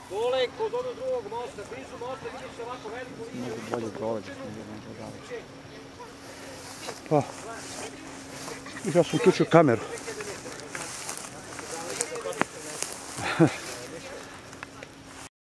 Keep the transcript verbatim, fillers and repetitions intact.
Dole kod onog drugog mosta, blizu mosta vidiš ovako veliku liniju. Mogu bolje dole, nego Pa, dale. ja sam uključio kameru.